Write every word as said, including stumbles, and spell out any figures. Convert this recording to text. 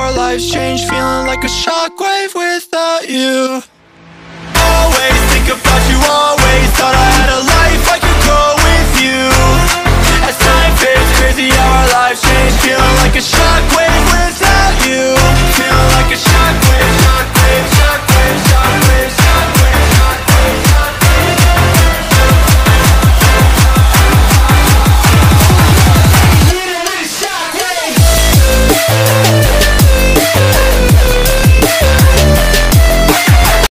our lives changed, feeling like a shockwave without you.